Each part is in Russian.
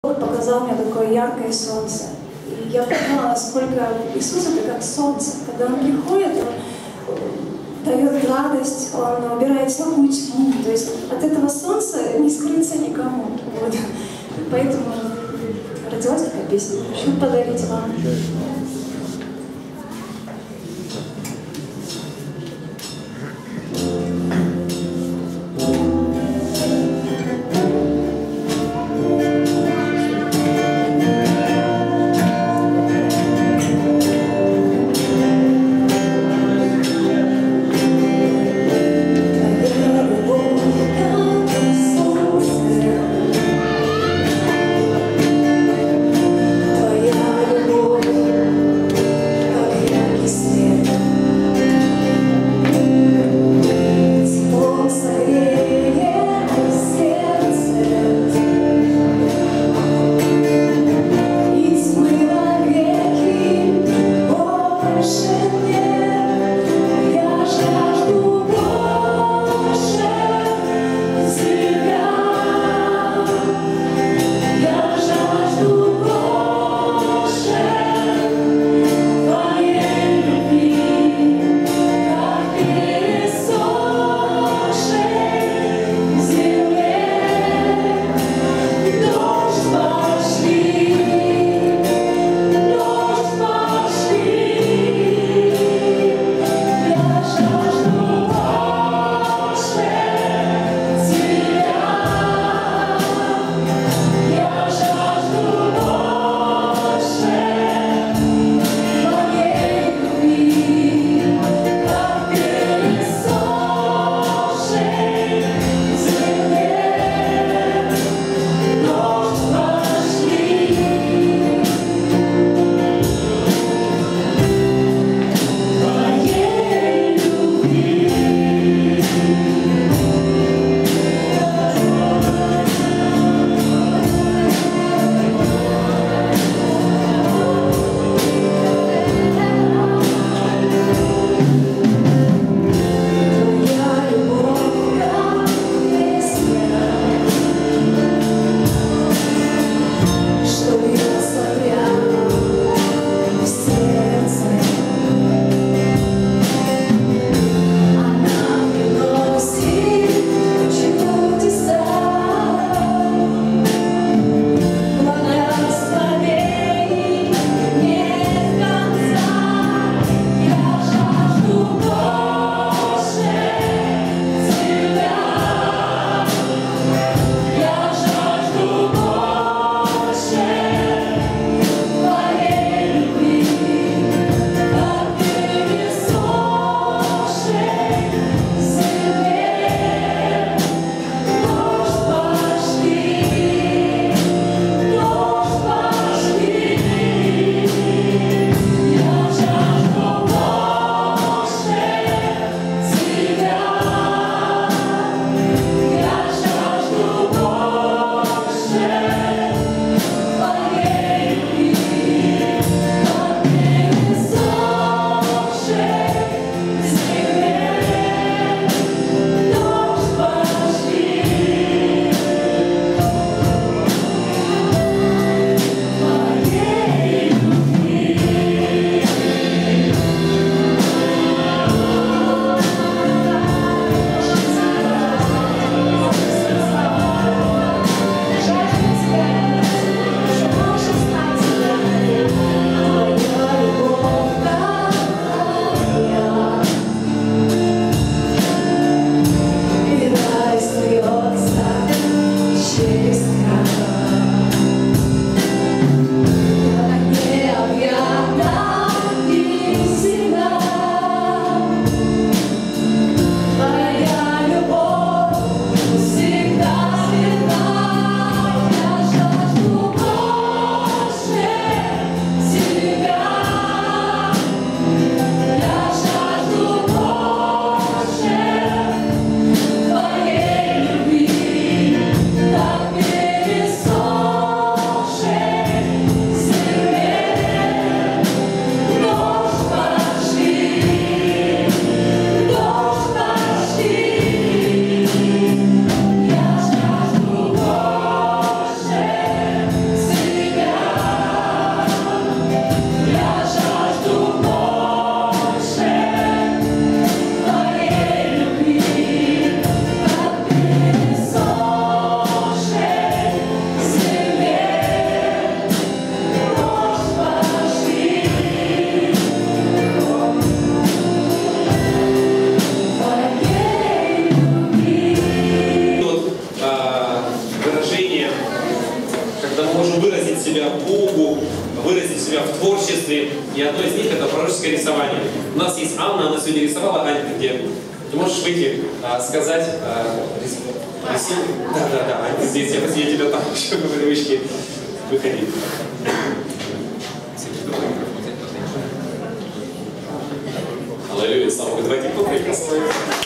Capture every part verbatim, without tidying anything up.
Бог показал мне такое яркое солнце. И я поняла, насколько Иисус — это как солнце. Когда Он приходит, Он дает радость, Он убирает всякую тьму. То есть от этого солнца не скрыться никому. Вот. Поэтому родилась такая песня. Хочу подарить вам. Твоя любовь когда мы можем выразить себя Богу, выразить себя в творчестве. И одно из них — это пророческое рисование. У нас есть Анна, она сегодня рисовала. Аня, ты где? Ты можешь выйти, а, сказать... А, рис... Рису... Да, да, да, Аня, здесь, я, я тебя там еще по привычке. Выходи. Аллилуйя, слава Богу, давайте поприветствуем.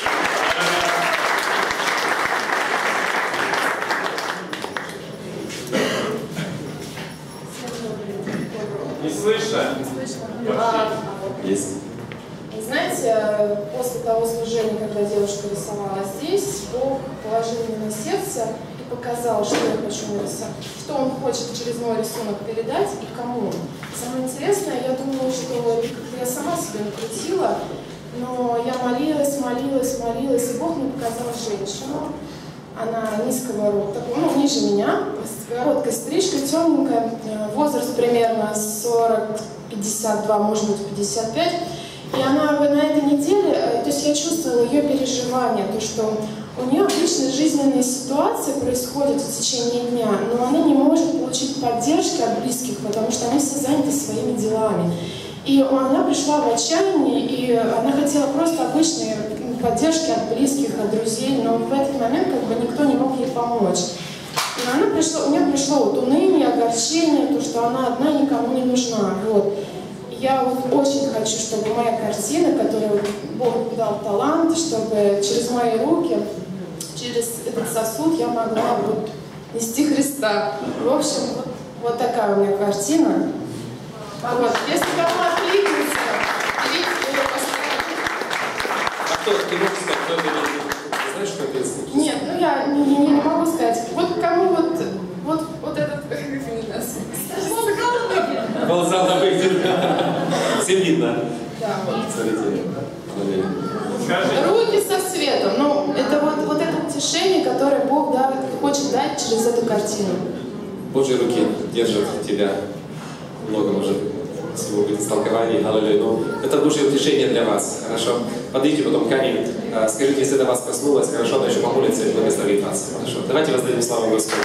Не слышно? Есть. Знаете, после того служения, когда девушка рисовала здесь, Бог положил мне на сердце и показал, что я хочу нарисовать, что Он хочет через мой рисунок передать и кому. Самое интересное, я думала, что я сама себе накрутила, но я молилась, молилась, молилась, и Бог мне показал женщину. Она низкого роста, ну, ниже меня, с короткой стрижкой, темненькая, возраст примерно сорок пятьдесят два, может быть, пятьдесят пять. И она на этой неделе, то есть я чувствовала ее переживания, то, что у нее обычные жизненные ситуации происходят в течение дня, но она не может получить поддержки от близких, потому что они все заняты своими делами. И она пришла в отчаяние, и она хотела просто обычной поддержки от близких, от друзей, но в этот момент как бы никто не мог ей помочь. И она пришла, у нее пришло вот уныние, огорчение, то, что она одна никому не нужна. Вот. Я вот очень хочу, чтобы моя картина, которую Бог дал талант, чтобы через мои руки, через этот сосуд я могла вот нести Христа. В общем, вот, вот такая у меня картина. Вот. Если кому откликнется, берите ее поставить. А кто, ты можешь сказать, кто это не... Ты знаешь, что это есть? Нет, ну я не, не, не могу сказать. Вот кому вот, вот, вот этот... Волзал на выйдет. Всем видно. Да, вот. Смотрите. Руки со светом. Ну, это вот, вот это утешение, которое Бог да, хочет дать через эту картину. Божьи руки держат тебя. Много, может, всего будет истолкований. Аллилуйя. Но это Божье утешение для вас. Хорошо? Подойдите потом к Ане. Скажите, если это вас коснулось, хорошо, она еще помолится и благословит вас. Хорошо? Давайте воздадим славу Господу.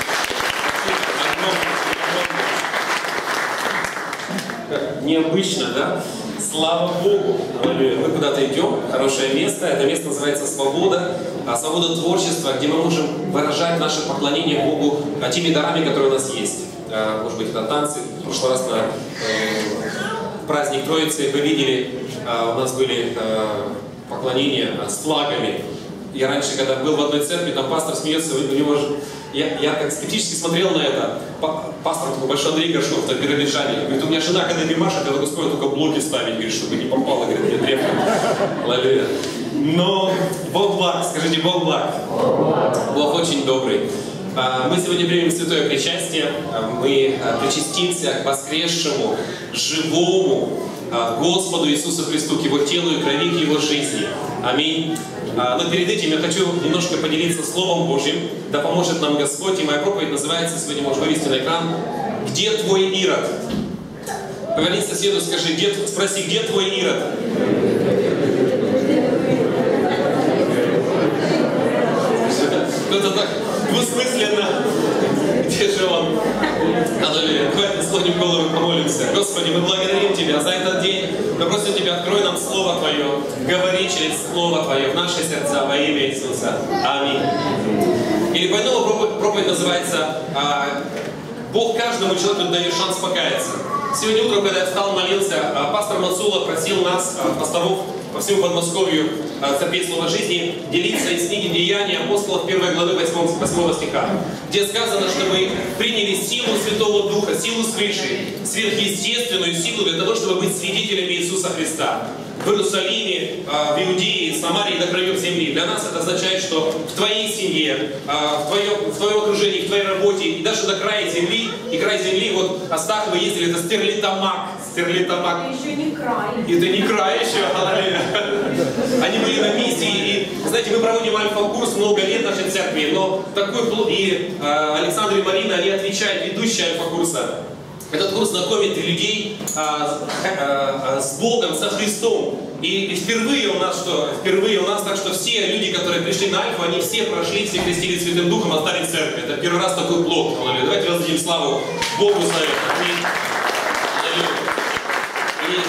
Необычно, да? Слава Богу! Мы куда-то идем, хорошее место. Это место называется «Свобода». Свобода творчества, где мы можем выражать наше поклонение Богу теми дарами, которые у нас есть. Может быть, это танцы. В прошлый раз на э, праздник Троицы вы видели, э, у нас были э, поклонения с флагами. Я раньше, когда был в одной церкви, там пастор смеется, у него же... Я, я как скептически смотрел на это. Пастор такой большой Андрей Горшков, там биробиджане. Говорит, у меня жена, когда не машет, я только скоро только блоки ставить, говорит, чтобы не попало, говорит, мне древко. Аллилуйя. Но Бог благ, скажите, Бог благ. Бог очень добрый. Мы сегодня примем святое причастие, мы причастимся к воскресшему, живому Господу Иисусу Христу, к Его телу и крови, к Его жизни. Аминь. Но перед этим я хочу немножко поделиться Словом Божьим, да поможет нам Господь, и моя проповедь называется, сегодня можешь вывести на экран, «Где твой Ирод?» Поверни соседу, скажи, где, спроси, где твой Ирод? Кто-то так двусмысленно. Где же он? Аллилуйя. Давайте склоним голову и помолимся. Господи, мы благодарим Тебя за этот день. Мы просим Тебя, открой нам Слово Твое. Говори через Слово Твое в наши сердца во имя Иисуса. Аминь. Или поэтому проповедь называется «Бог каждому человеку дает шанс покаяться». Сегодня утром, когда я встал, молился, пастор Мацула просил нас, пасторов по всему Подмосковью, церквей Слова Жизни, делиться из книги «Деяния апостолов» первой главы восьмого стиха, где сказано, что мы приняли силу Святого Духа, силу свыше, сверхъестественную силу для того, чтобы быть свидетелями Иисуса Христа. В Иерусалиме, в Иудее, в Самарии, до краев земли. Для нас это означает, что в твоей семье, в твоем, в твоем окружении, в твоей работе, и даже до края земли, и край земли, вот Астаховы ездили, это Стерлитамак. Стерлитамак. Это еще не край. Это не край еще, они были на миссии, и, знаете, мы проводим альфа-курс много лет в нашей церкви, но такой, и Александр и Марина, они отвечают, ведущие альфа-курса. Этот курс знакомит людей а, а, а, с Богом, со Христом. И, и впервые у нас что? Впервые у нас так, что все люди, которые пришли на Альфу, они все прошли, все крестились Святым Духом, остались в церкви. Это первый раз такой плод. Давайте воздадим славу Богу за это. И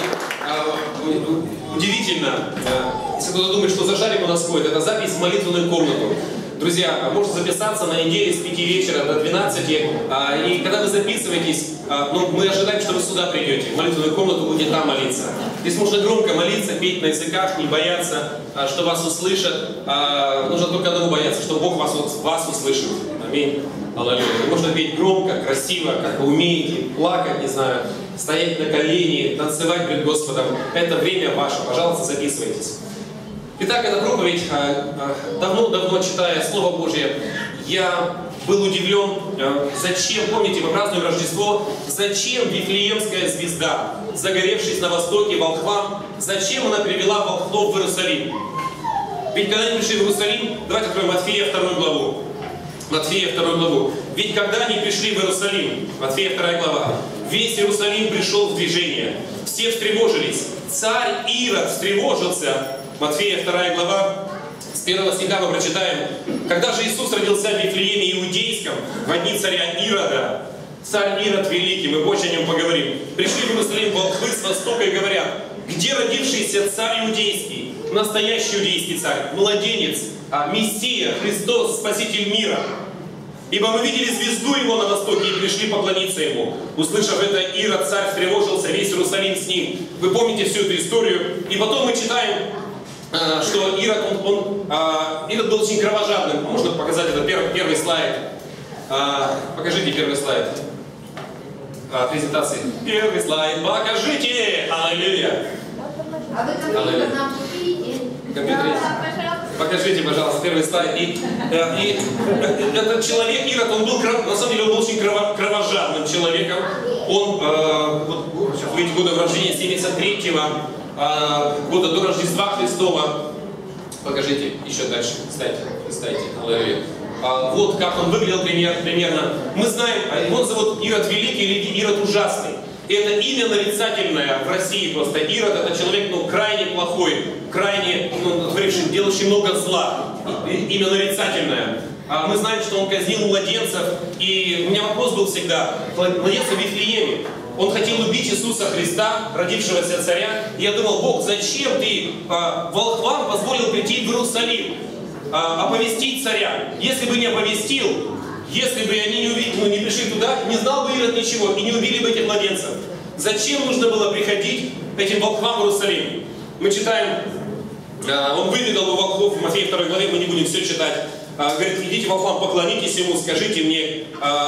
а, удивительно, если кто-то думает, что за шарик у нас ходит, это запись в молитвенную комнату. Друзья, можно записаться на неделе с пяти вечера до двенадцати, и когда вы записываетесь, ну, мы ожидаем, что вы сюда придете, в молитвенную комнату, будете там молиться. Здесь можно громко молиться, петь на языках, не бояться, что вас услышат. Нужно только одного бояться, что Бог вас, вас услышит. Аминь. Аллилуйя. Можно петь громко, красиво, как вы умеете, плакать, не знаю, стоять на колени, танцевать перед Господом. Это время ваше. Пожалуйста, записывайтесь. Итак, эта проповедь, давно-давно читая Слово Божье, я был удивлен, зачем, помните, мы празднуем Рождество, зачем Вифлеемская звезда, загоревшись на востоке волхвам, зачем она привела волхвов в Иерусалим? Ведь когда они пришли в Иерусалим, давайте откроем Матфея вторую главу. Матфея вторую главу. Ведь когда они пришли в Иерусалим, Матфея вторая глава, весь Иерусалим пришел в движение. Все встревожились. Царь Ирод встревожился. Матфея вторая глава, с первого стиха мы прочитаем. Когда же Иисус родился в Вифлееме Иудейском, в дни царя Ирода, царь Ирод великий, мы позже о нем поговорим, пришли в Иерусалим волхвы с востока и говорят: где родившийся царь Иудейский, настоящий иудейский царь, младенец, Мессия, Христос, Спаситель мира? Ибо мы видели звезду его на востоке и пришли поклониться ему. Услышав это, Ирод, царь, встревожился, весь Иерусалим с ним. Вы помните всю эту историю. И потом мы читаем, что Ирод, он, он, Ирод был очень кровожадным. Можно показать это первый, первый слайд? Покажите первый слайд презентации. Первый слайд. Покажите! Аллилуйя! А вы компьютер нам купите? Компьютер есть? Покажите, пожалуйста, первый слайд. И, и этот человек, Ирод, он был, на самом деле, он был очень крово, кровожадным человеком. Он, э, вот, сейчас вы видите, года рождения семьдесят третьего, э, года до Рождества Христова. Покажите, еще дальше, кстати, кстати, аллилуйя. А, вот как он выглядел пример, примерно. Мы знаем, его зовут Ирод Великий или Ирод Ужасный. И это имя нарицательное в России просто. Ирод — это человек, ну, крайне плохой, крайне, ну, творивший, делающий много зла. Имя нарицательное. А мы знаем, что он казнил младенцев. И у меня вопрос был всегда: младенца в Вифлееме. Он хотел убить Иисуса Христа, родившегося царя. И я думал: Бог, зачем ты а, волхвам позволил прийти в Иерусалим, а, оповестить царя? Если бы не оповестил, если бы они не, увидели, ну, не пришли туда, не знал бы Ирод ничего и не убили бы этих младенцев. Зачем нужно было приходить этим волхвам в Иерусалим? Мы читаем, э, он выведал у волхвов в Матфея второй главе, мы не будем все читать. Э, говорит: идите волхвам, поклонитесь ему, скажите мне, э,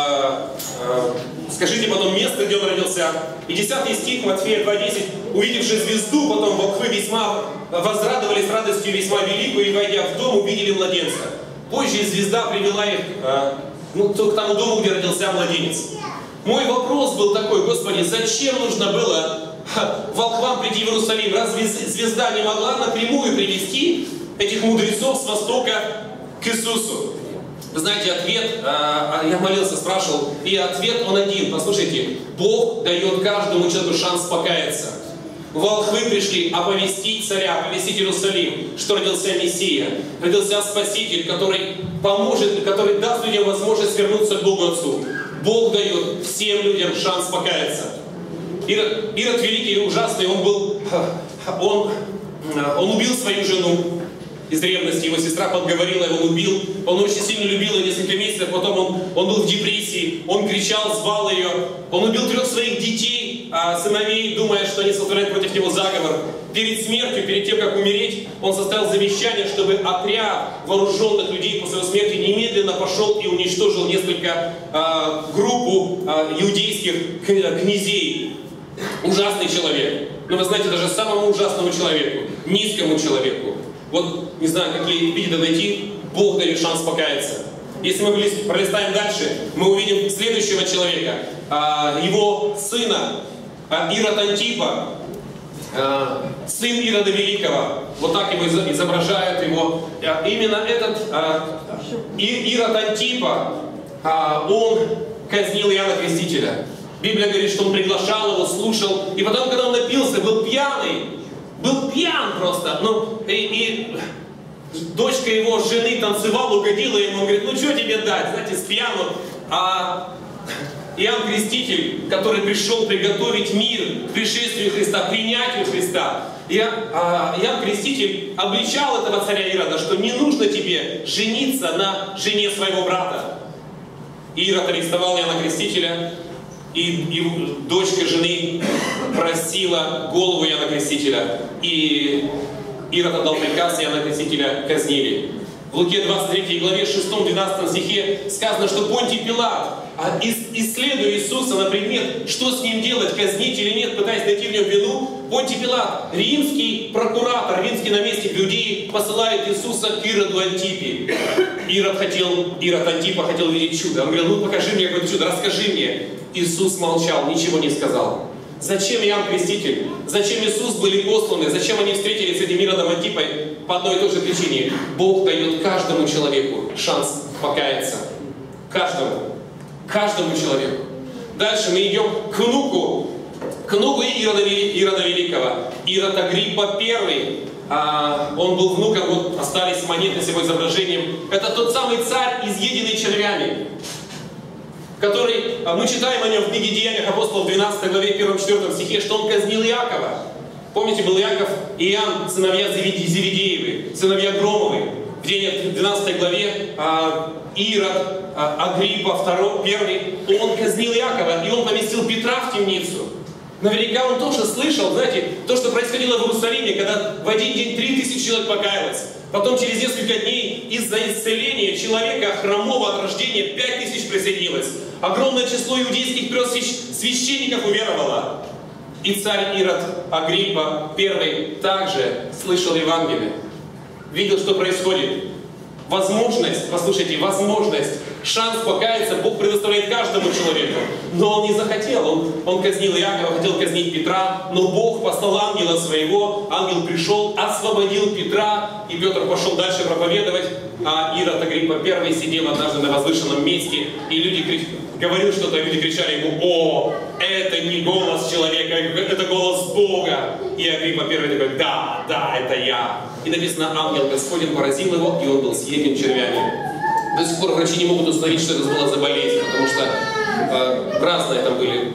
э, скажите потом место, где он родился. И десятый стих Матфея два десять. Увидевши звезду, потом волхвы весьма возрадовались радостью весьма великую, и, войдя в дом, увидели младенца. Позже звезда привела их э, ну, к тому дому, где родился младенец. Мой вопрос был такой: Господи, зачем нужно было ха, волхвам прийти в Иерусалим? Разве звезда не могла напрямую привести этих мудрецов с востока к Иисусу? Вы знаете, ответ, э, я молился, спрашивал, и ответ он один. Послушайте, Бог дает каждому человеку шанс покаяться. Волхвы пришли оповестить царя, оповестить Иерусалим, что родился Мессия, родился Спаситель, который поможет, который даст людям возможность вернуться к Богу Отцу. Бог дает всем людям шанс покаяться. Ирод, Ирод Великий и Ужасный, он был, он, он убил свою жену из ревности, его сестра подговорила его, он убил, он очень сильно любил ее несколько месяцев, потом он, он был в депрессии, он кричал, звал ее, он убил трех своих детей, а, сыновей, думая, что они сотворяют против него заговор. Перед смертью, перед тем, как умереть, он составил завещание, чтобы отряд вооруженных людей после его смерти немедленно пошел и уничтожил несколько а, группу а, иудейских князей. Ужасный человек. Но вы знаете, даже самому ужасному человеку, низкому человеку, вот, не знаю, какие виды найти, Бог дает шанс покаяться. Если мы пролистаем дальше, мы увидим следующего человека, его сына, Ирод Антипа, сын Ирода Великого. Вот так его изображают его. Именно этот Ирод Антипа, он казнил Иоанна Крестителя. Библия говорит, что он приглашал его, слушал. И потом, когда он напился, был пьяный, был пьян просто. Ну, и, и дочка его жены танцевала, угодила ему, он говорит, ну что тебе дать, знаете, с пьяну. А Иоанн Креститель, который пришел приготовить мир к пришествию Христа, принятию Христа, Иоанн Креститель обличал этого царя Ирода, что не нужно тебе жениться на жене своего брата. Ирод арестовал Иоанна Крестителя, и, и дочка жены просила голову Иоанна Крестителя. И Ирод отдал приказ, Иоанна Крестителя казнили. В Луке двадцать третьей главе, шестом-двенадцатом стихе сказано, что Понтий Пилат, исследуя Иисуса на предмет, что с ним делать, казнить или нет, пытаясь найти в нем вину, Понтий Пилат, римский прокуратор, римский наместник в Иудее, посылает Иисуса к Ироду Антипе. Ирод хотел, Ирод Антипа хотел видеть чудо. Он говорил, ну покажи мне какое-то чудо, расскажи мне. Иисус молчал, ничего не сказал. Зачем Иоанн Креститель? Зачем Иисус были посланы? Зачем они встретились с этим Иродом Антипой? По одной и той же причине. Бог дает каждому человеку шанс покаяться. Каждому. Каждому человеку. Дальше мы идем к внуку. К внуку Ирода, Ирода Великого. Ирод Агриппа Первый. А, он был внуком, вот остались монеты с его изображением. Это тот самый царь, изъеденный червями, который, мы читаем о нем в книге Деяниях апостолов двенадцатой главе первом-четвёртом стихе, что он казнил Иакова. Помните, был Иаков и Иоанн, сыновья Зеведеевы, сыновья Громовы. В Деяниях двенадцатой главе Ирод Агриппа Второй, Первый, он казнил Иакова, и он поместил Петра в темницу. Наверняка он тоже слышал, знаете, то, что происходило в Иерусалиме, когда в один день три тысячи человек покаялось. Потом через несколько дней из-за исцеления человека хромого от рождения пять тысяч присоединилось. Огромное число иудейских священников уверовало. И царь Ирод Агриппа Первый также слышал Евангелие. Видел, что происходит. Возможность, послушайте, возможность, шанс покаяться Бог предоставляет каждому человеку. Но он не захотел. Он, он казнил Иакова, хотел казнить Петра, но Бог послал ангела своего. Ангел пришел, освободил Петра, и Петр пошел дальше проповедовать. А Ирод Агриппа Первый сидел однажды на возвышенном месте, и люди кричали, говорил что-то, и люди кричали ему: «О, это не голос человека, это голос Бога!» И Агриппа Первый такой: «Да, да, это я!» И написано, ангел Господень поразил его, и он был съеден червями. До сих пор врачи не могут установить, что это была за болезнь, потому что э, разные там были.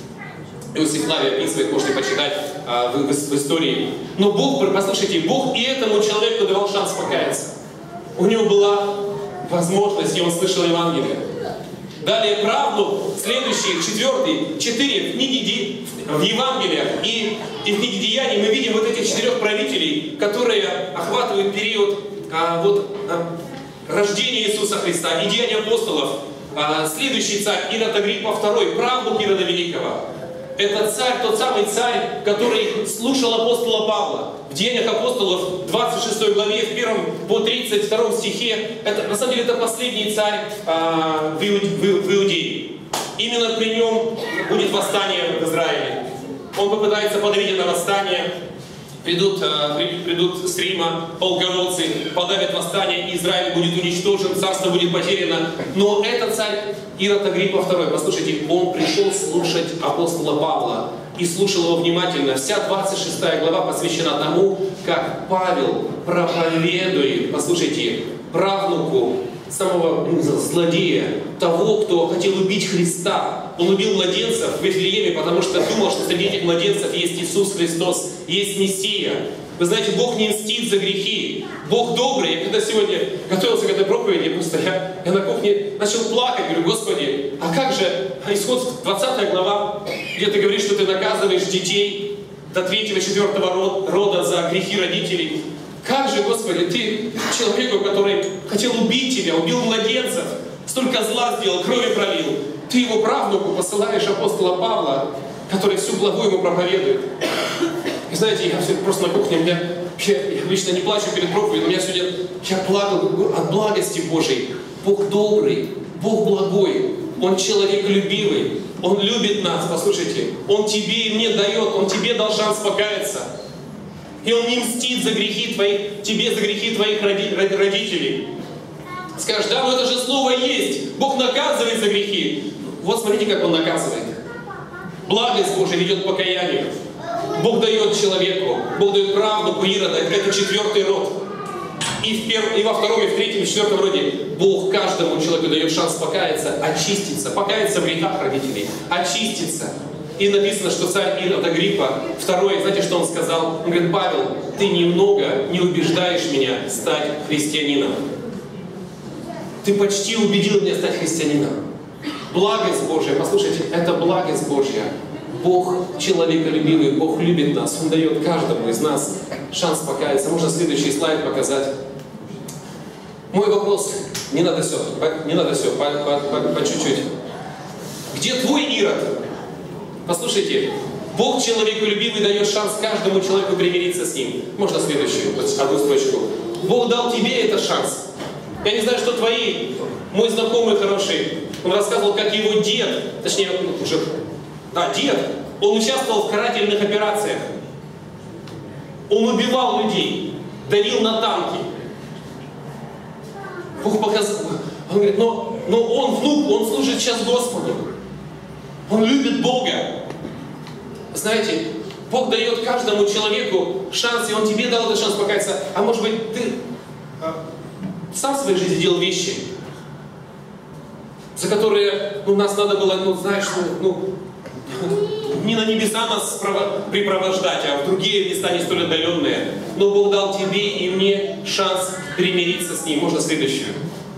Иосиф Флавий описывает, можете почитать э, в, в, в истории. Но Бог, послушайте, Бог и этому человеку давал шанс покаяться. У него была возможность, и он слышал Евангелие. Далее правнук, следующий, четвертый, четыре в книге, в Евангелиях и, и в книге Деяний мы видим вот этих четырех правителей, которые охватывают период а, вот, а, рождения Иисуса Христа и Деяния апостолов. А, следующий царь Ирод Агриппа Второй, правнук Ирода Великого. Это царь, тот самый царь, который слушал апостола Павла. В Деяниях апостолов, двадцать шестой главе, в первом по тридцать втором стихе, это, на самом деле это последний царь а, в, Иуде, в, в Иудее. Именно при нем будет восстание в Израиле. Он попытается подавить это восстание. Придут, а, придут с Рима полководцы, подавят восстание, и Израиль будет уничтожен, царство будет потеряно. Но этот царь Ирод Агриппа Второй, послушайте, он пришел слушать апостола Павла и слушал его внимательно. Вся двадцать шестая глава посвящена тому, как Павел проповедует, послушайте, правнуку самого злодея, того, кто хотел убить Христа. Он убил младенцев в Вифлееме, потому что думал, что среди этих младенцев есть Иисус Христос, есть Мессия. Вы знаете, Бог не мстит за грехи. Бог добрый. Я когда сегодня готовился к этой проповеди, просто я, я на кухне начал плакать. Говорю: Господи, а как же Исход двадцатая глава, где ты говоришь, что ты наказываешь детей до третьего-четвертого рода за грехи родителей. Как же, Господи, ты человеку, который хотел убить тебя, убил младенцев, столько зла сделал, крови пролил, ты его правнуку посылаешь апостола Павла, который всю главу ему проповедует. И знаете, я все просто на кухне, меня, я, я обычно не плачу перед проповедью, но у меня сегодня, я плакал от благости Божией. Бог добрый, Бог благой, Он человеколюбивый, Он любит нас, послушайте, Он тебе и мне дает, Он тебе дал шанс покаяться. И Он не мстит за грехи твоих, тебе за грехи твоих родителей. Скажешь: да, но это же слово есть. Бог наказывает за грехи. Вот смотрите, как Он наказывает. Благость Божия ведет к покаянию. Бог дает человеку, Бог дает правнуку Ирода, это четвертый род. И, в перв... и во втором, и в третьем, и в четвертом роде Бог каждому человеку дает шанс покаяться, очиститься, покаяться в грехах родителей, очиститься. И написано, что царь Ирод Агриппа, второй, знаете, что он сказал? Он говорит: Павел, ты немного не убеждаешь меня стать христианином. Ты почти убедил меня стать христианином. Благость Божья, послушайте, это благость Божья. Бог человеколюбивый, Бог любит нас, Он дает каждому из нас шанс покаяться. Можно следующий слайд показать. Мой вопрос, не надо все, не надо все, по, по, по, по чуть-чуть. Где твой Ирод? Послушайте, Бог человеколюбивый дает шанс каждому человеку примириться с Ним. Можно следующую, одну строчку. Бог дал тебе этот шанс. Я не знаю, что твои, мой знакомый хороший, он рассказывал, как его дед, точнее, уже, да, дед, он участвовал в карательных операциях. Он убивал людей, давил на танки. Бог показал, он говорит, но, но он внук, он служит сейчас Господу. Он любит Бога. Знаете, Бог дает каждому человеку шанс, и Он тебе дал этот шанс покаяться. А может быть, ты сам в своей жизни делал вещи, за которые ну, нас надо было, ну, знаешь, ну, ну, не на небеса нас припровождать, а в другие места не столь отдаленные. Но Бог дал тебе и мне шанс примириться с Ним. Можно следующую.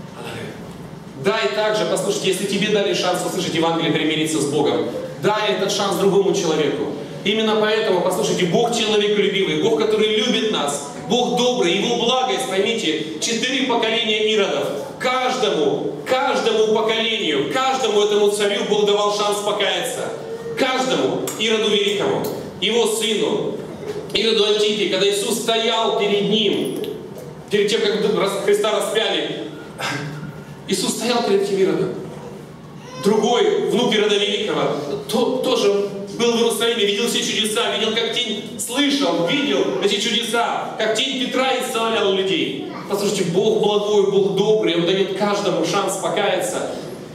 Дай также, послушайте, если тебе дали шанс услышать Евангелие, примириться с Богом, дай этот шанс другому человеку. Именно поэтому, послушайте, Бог человеколюбивый, Бог, который любит нас, Бог добрый, Его благость, поймите, четыре поколения Иродов. Каждому, каждому поколению, каждому этому царю Бог давал шанс покаяться. Каждому, Ироду Великому, его сыну, Ироду Антипе, когда Иисус стоял перед ним, перед тем, как Христа распяли, Иисус стоял перед этим Иродом. Другой, внук Ирода Великого, то, тоже был в Иерусалиме, видел все чудеса, видел, как тень, слышал, видел эти чудеса, как тень Петра исцелял людей. Послушайте, Бог благой, Бог добрый, Он дает каждому шанс покаяться.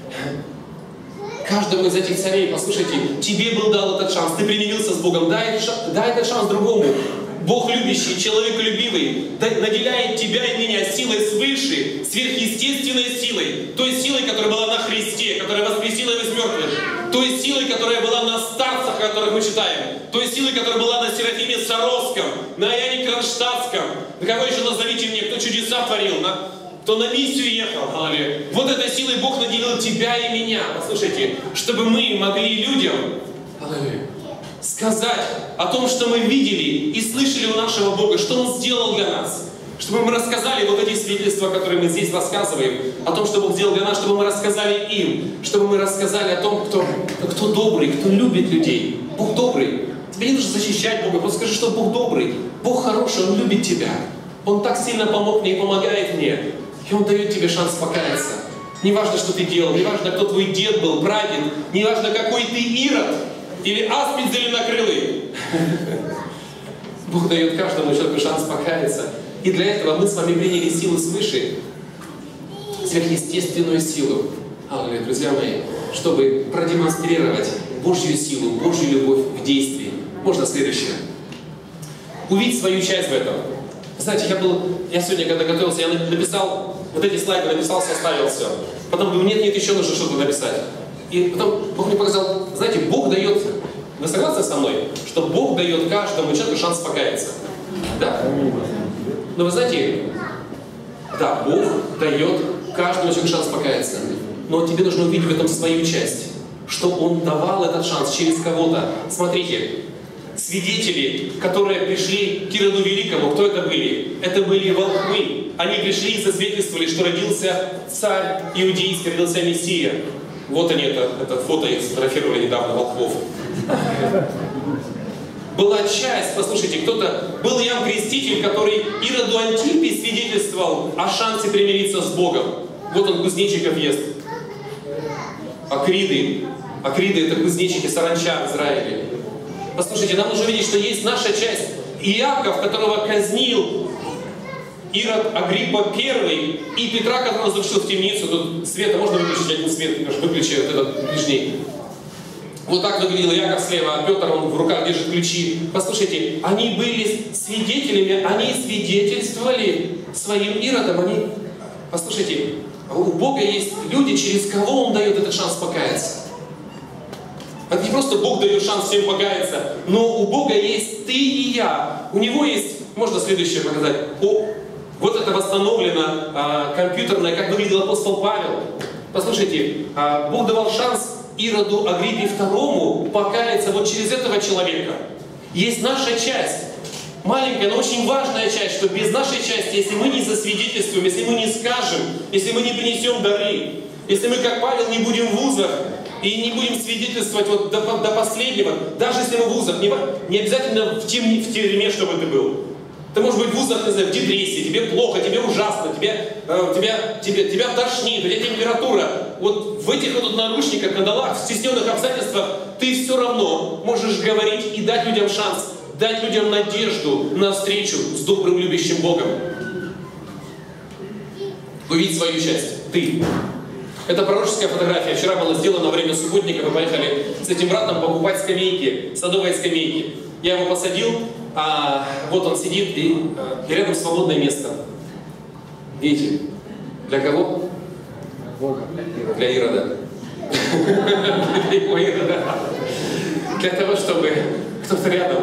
Каждому из этих царей, послушайте, тебе был дан этот шанс, ты примирился с Богом, дай, дай этот шанс другому. Бог любящий, человеколюбивый, наделяет тебя и меня силой свыше, сверхъестественной силой, той силой, которая была на Христе, которая воскресила его из мертвых, той силой, которая была на старцах, о которых мы читаем, той силой, которая была на Серафиме Саровском, на Иоанне Кронштадтском, на кого еще назовите мне, кто чудеса творил, на, кто на миссию ехал, аллилуйя. Вот этой силой Бог наделил тебя и меня, послушайте, чтобы мы могли людям, аллилуйя, сказать о том, что мы видели и слышали у нашего Бога, что Он сделал для нас. Чтобы мы рассказали вот эти свидетельства, которые мы здесь рассказываем, о том, что Бог сделал для нас, чтобы мы рассказали им, чтобы мы рассказали о том, кто, кто добрый, кто любит людей. Бог добрый. Тебе не нужно защищать Бога, просто скажи, что Бог добрый. Бог хороший, Он любит тебя. Он так сильно помог мне и помогает мне. И Он дает тебе шанс покаяться. Не важно, что ты делал, не важно, кто твой дед был, прадед, не важно, какой ты Ирод, или аспид зеленокрылый. Бог дает каждому человеку шанс покаяться. И для этого мы с вами приняли силу свыше, сверхъестественную силу, аллилуйя, друзья мои, чтобы продемонстрировать Божью силу, Божью любовь в действии. Можно следующее. Увидеть свою часть в этом. Знаете, я был, я сегодня, когда готовился, я написал, вот эти слайды написал, составил все. Потом думаю, нет, нет, еще нужно что-то написать. И потом Бог мне показал, знаете, Бог дает, вы согласны со мной, что Бог дает каждому человеку шанс покаяться? Да? Но вы знаете, да, Бог дает каждому человеку шанс покаяться. Но тебе нужно увидеть в этом свою часть, что Он давал этот шанс через кого-то. Смотрите, свидетели, которые пришли к Ироду Великому, кто это были? Это были волхвы. Они пришли и засвидетельствовали, что родился царь иудейский, родился Мессия. Вот они, это, это фото их сфотографировали недавно, волхвов. Была часть, послушайте, кто-то, был Иоанн Креститель, который Ироду Антипе свидетельствовал о шансе примириться с Богом. Вот он кузнечиков ест. Акриды. Акриды — это кузнечики, саранча в Израиле. Послушайте, нам нужно видеть, что есть наша часть. Иаков, которого казнил Ирод Агриппа первый, и Петра, которого задушил в темницу. Тут света, можно выключить один свет, выключи вот этот ближний. Вот так выглядел Яков слева, а Петр, он в руках держит ключи. Послушайте, они были свидетелями, они свидетельствовали своим Иродом. Они... Послушайте, у Бога есть люди, через кого Он дает этот шанс покаяться. Это не просто Бог дает шанс всем покаяться, но у Бога есть ты и я. У Него есть, можно следующее показать. О, вот это восстановлено а, компьютерное, как выглядел апостол Павел. Послушайте, а, Бог давал шанс Ироду Агриппе второму покаяться вот через этого человека. Есть наша часть. Маленькая, но очень важная часть, что без нашей части, если мы не засвидетельствуем, если мы не скажем, если мы не принесем дары, если мы, как Павел, не будем в вузах и не будем свидетельствовать вот до, до последнего, даже если мы в вузах, не, не обязательно в, тем, в тюрьме, чтобы ты был. Ты можешь быть в вузах, не знаю, в депрессии, тебе плохо, тебе ужасно, тебе, э, тебя, тебе, тебя тошнит, у тебя температура. Вот в этих вот наручниках, кандалах, в стесненных обстоятельствах ты все равно можешь говорить и дать людям шанс, дать людям надежду на встречу с добрым, любящим Богом. Увидеть свою часть. Ты. Это пророческая фотография. Вчера была сделана во время субботника. Мы поехали с этим братом покупать скамейки, садовые скамейки. Я его посадил, а вот он сидит, и, и рядом свободное место. Видите? Для кого? Для Ирода. Для его Ирода. Для того, чтобы кто-то рядом,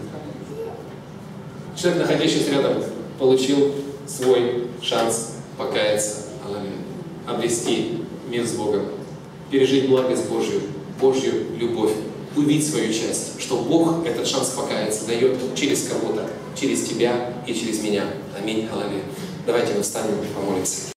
человек, находящийся рядом, получил свой шанс покаяться, обрести мир с Богом, пережить благость Божью, Божью любовь, увидеть свою часть, что Бог этот шанс покаяться дает через кого-то, через тебя и через меня. Аминь. Аллилуйя. Давайте мы встанем и помолимся.